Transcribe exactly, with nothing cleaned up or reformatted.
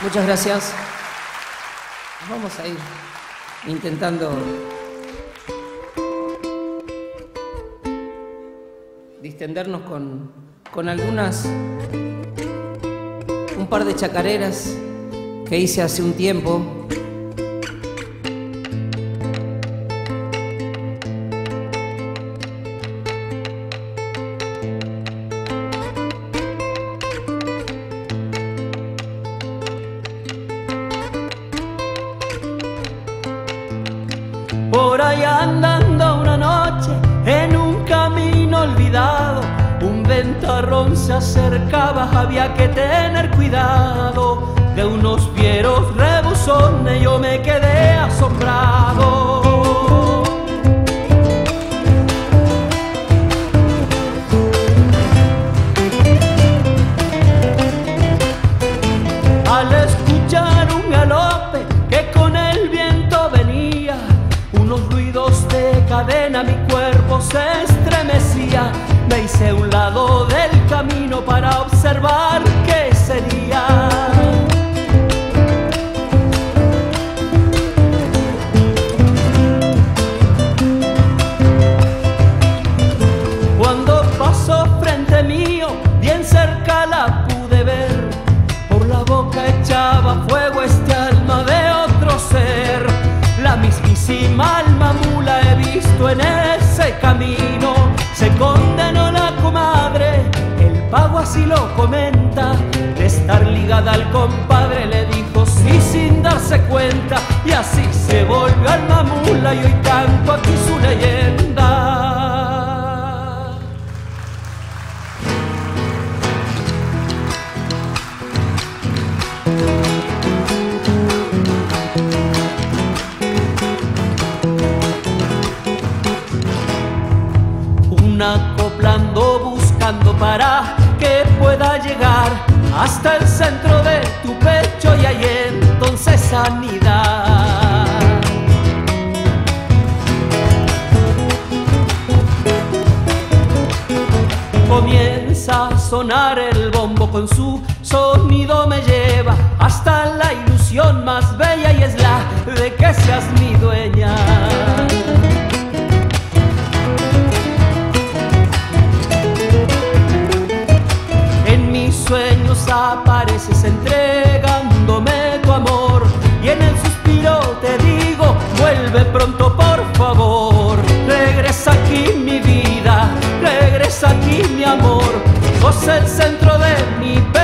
Muchas gracias. Vamos a ir intentando distendernos con, con algunas, un par de chacareras que hice hace un tiempo. Por ahí andando una noche en un camino olvidado, un ventarrón se acercaba, había que tener cuidado. De unos fieros rebusones yo me quedé asombrado. Al escuchar un galope que con el viento venía, unos ruidos de cadena, mi cuerpo se estremecía. Me hice a un lado del camino para observar qué sería. Cuando pasó frente mío, bien cerca la pude ver. Por la boca echaba fuego este alma de otro ser. La mismísima alma mula he visto en ese camino. Se condenó la comadre, el pago así lo comenta. De estar ligada al compadre le dijo sí sin darse cuenta. Y así se volvió alma mula y hoy canto aquí su leyenda. Acoplando, buscando para que pueda llegar hasta el centro de tu pecho y ahí entonces sanidad. Comienza a sonar el bombo, con su sonido me lleva hasta la ilusión más bella y es la de que seas mi dueña. Sueños apareces entregándome tu amor y en el suspiro te digo vuelve pronto por favor. Regresa aquí mi vida, regresa aquí mi amor, sos el centro de mi pecho.